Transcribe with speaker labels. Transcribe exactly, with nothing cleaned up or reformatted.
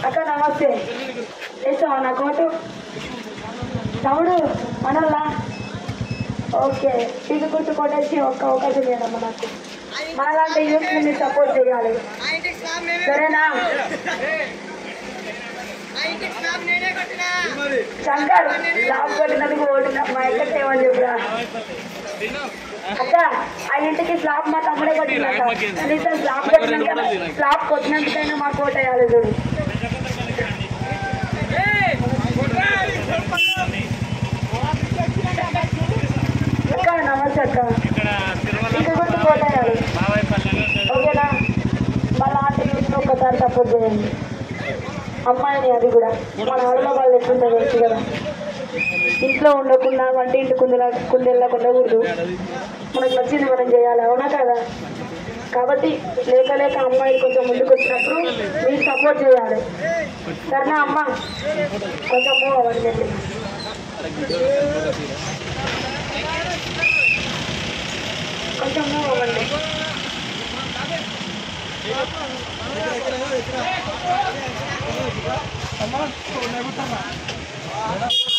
Speaker 1: అక్క నమస్తే. వేస్తావా నా కోటు? తమ్ముడు మనల్లా ఓకే. ఇది గుర్తు కొట్టేసి ఒక్క అవకాశం లేదమ్మా నాకు. మనలాంటి యూత్ ని సపోర్ట్ చేయాలి, సరేనా? శంకర్ స్లాబ్ కొట్టినందుకు ఓటున్నా మా ఇంటికి ఏమని చెప్పురా. అక్క ఆ ఇంటికి స్లాబ్ మా తమ్ముడే కొట్టిందట. కనీసం స్లాబ్ కొట్టినాక స్లాబ్ కొట్టినందుకైనా మాకు ఓటు వేయాలి చూడు. అక్క నమస్తే అక్క. ఇంటి గుర్తు ఓటు వేయాలి, ఓకేనా? మా లాంటి యూత్ని ఒక్కసారి సపోర్ట్ చేయండి. అమ్మాయిని అది కూడా మన ఆడలో వాళ్ళు ఎట్లుంటే తెలుసు కదా. ఇంట్లో ఉండకుండా వంట ఇంటి కుందెలా కుందెళ్ళకుండా ఉండకూడదు. మనకు నచ్చింది మనం చేయాలి, అవునా కదా? కాబట్టి లేక లేక అమ్మాయిలు కొంచెం ముందుకు వచ్చినప్పుడు మీరు సపోర్ట్ చేయాలి, సరేనా అమ్మ? కొంచెం మూవ్ అవ్వండి, కొంచెం మూవ్ అవ్వండి. అమ్మా